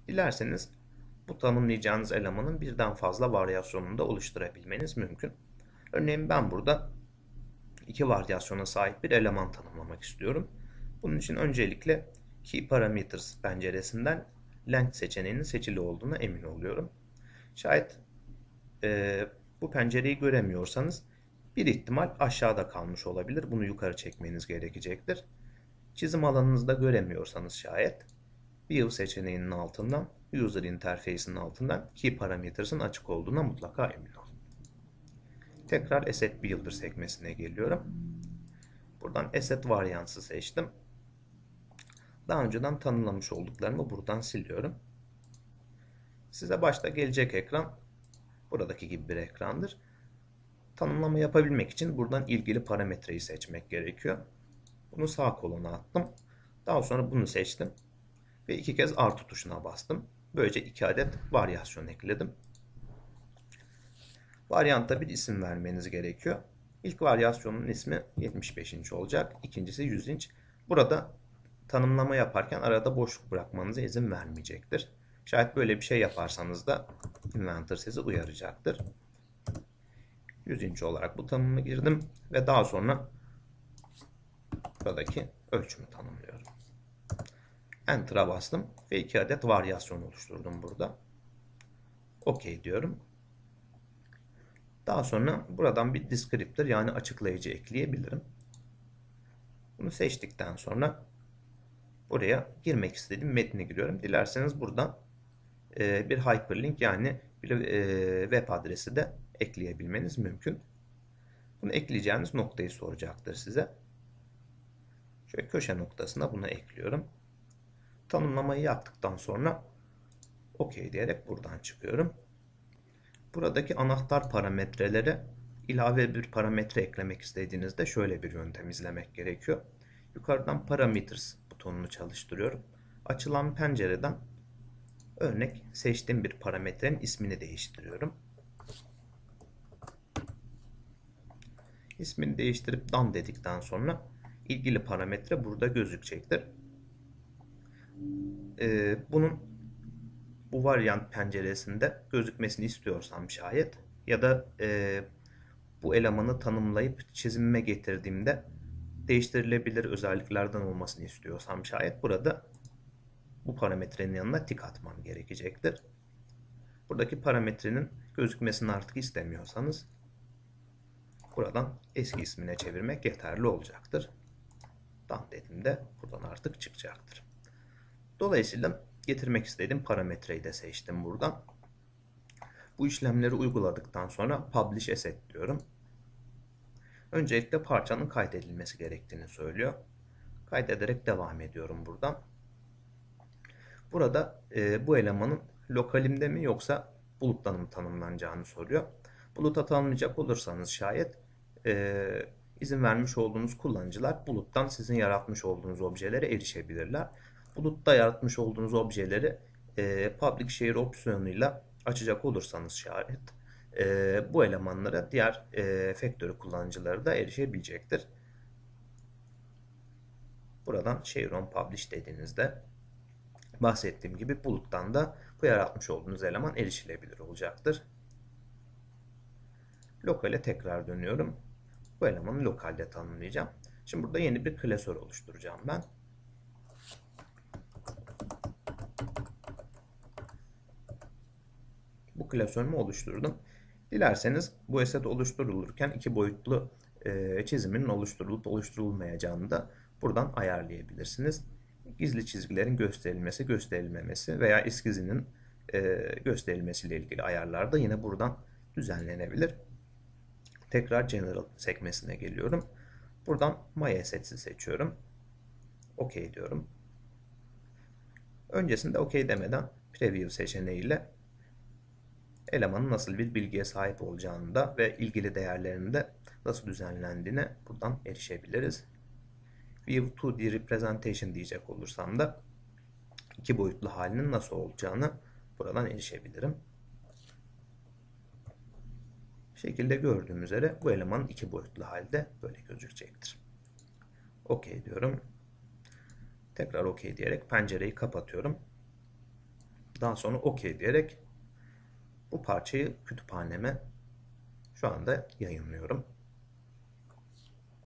Dilerseniz bu tanımlayacağınız elemanın birden fazla varyasyonunu da oluşturabilmeniz mümkün. Örneğin ben burada iki varyasyona sahip bir eleman tanımlamak istiyorum. Bunun için öncelikle Key Parameters penceresinden length seçeneğinin seçili olduğuna emin oluyorum. Şayet bu pencereyi göremiyorsanız bir ihtimal aşağıda kalmış olabilir. Bunu yukarı çekmeniz gerekecektir. Çizim alanınızda göremiyorsanız şayet View seçeneğinin altından, User Interface'in altından Key Parameters'ın açık olduğuna mutlaka emin olun. Tekrar Asset Builder sekmesine geliyorum. Buradan Asset Variance'ı seçtim. Daha önceden tanımlamış olduklarımı buradan siliyorum. Size başta gelecek ekran buradaki gibi bir ekrandır. Tanımlama yapabilmek için buradan ilgili parametreyi seçmek gerekiyor. Bunu sağ kolona attım. Daha sonra bunu seçtim. Ve iki kez artı tuşuna bastım. Böylece 2 adet varyasyon ekledim. Varyanta bir isim vermeniz gerekiyor. İlk varyasyonun ismi 75 olacak. İkincisi 100 Burada tanımlama yaparken arada boşluk bırakmanıza izin vermeyecektir. Şayet böyle bir şey yaparsanız da Inventor sizi uyaracaktır. 100 olarak bu tanımı girdim ve daha sonra buradaki ölçümü tanımlıyorum. Enter'a bastım ve 2 adet varyasyon oluşturdum burada. OK diyorum. Daha sonra buradan bir descriptor yani açıklayıcı ekleyebilirim. Bunu seçtikten sonra buraya girmek istediğim metni giriyorum. Dilerseniz buradan bir hyperlink yani bir web adresi de ekleyebilmeniz mümkün. Bunu ekleyeceğiniz noktayı soracaktır size. Şöyle köşe noktasına bunu ekliyorum. Tanımlamayı yaptıktan sonra OK diyerek buradan çıkıyorum. Buradaki anahtar parametrelere ilave bir parametre eklemek istediğinizde şöyle bir yöntem izlemek gerekiyor. Yukarıdan Parameters butonunu çalıştırıyorum. Açılan pencereden örnek seçtiğim bir parametrenin ismini değiştiriyorum. İsmini değiştirip Done dedikten sonra ilgili parametre burada gözükecektir. Bu varyant penceresinde gözükmesini istiyorsam şayet ya da bu elemanı tanımlayıp çizimime getirdiğimde değiştirilebilir özelliklerden olmasını istiyorsam şayet burada bu parametrenin yanına tik atmam gerekecektir. Buradaki parametrenin gözükmesini artık istemiyorsanız buradan eski ismine çevirmek yeterli olacaktır. Done dediğimde buradan artık çıkacaktır. Dolayısıyla getirmek istediğim parametreyi de seçtim buradan. Bu işlemleri uyguladıktan sonra Publish Asset diyorum. Öncelikle parçanın kaydedilmesi gerektiğini söylüyor. Kaydederek devam ediyorum buradan. Burada bu elemanın lokalimde mi yoksa buluttan mı tanımlanacağını soruyor. Buluta tanımlayacak olursanız şayet izin vermiş olduğunuz kullanıcılar buluttan sizin yaratmış olduğunuz objelere erişebilirler. Bulutta yaratmış olduğunuz objeleri Public Share opsiyonuyla açacak olursanız şayet bu elemanlara diğer Factory kullanıcıları da erişebilecektir. Buradan Share on Publish dediğinizde bahsettiğim gibi buluttan da bu yaratmış olduğunuz eleman erişilebilir olacaktır. Lokale tekrar dönüyorum. Bu elemanı lokalde tanımlayacağım. Şimdi burada yeni bir klasör oluşturacağım ben. Bu klasörümü oluşturdum. Dilerseniz bu asset oluşturulurken iki boyutlu çizimin oluşturulup oluşturulmayacağını da buradan ayarlayabilirsiniz. Gizli çizgilerin gösterilmesi, gösterilmemesi veya eskizinin gösterilmesi ile ilgili ayarlar da yine buradan düzenlenebilir. Tekrar General sekmesine geliyorum. Buradan My Assets'i seçiyorum. OK diyorum. Öncesinde OK demeden Preview seçeneğiyle elemanın nasıl bir bilgiye sahip olacağını da ve ilgili değerlerinin de nasıl düzenlendiğine buradan erişebiliriz. View 2D Representation diyecek olursam da iki boyutlu halinin nasıl olacağını buradan erişebilirim. Bu şekilde gördüğüm üzere bu elemanın iki boyutlu halde böyle gözükecektir. OK diyorum. Tekrar OK diyerek pencereyi kapatıyorum. Daha sonra OK diyerek bu parçayı kütüphaneme şu anda yayınlıyorum.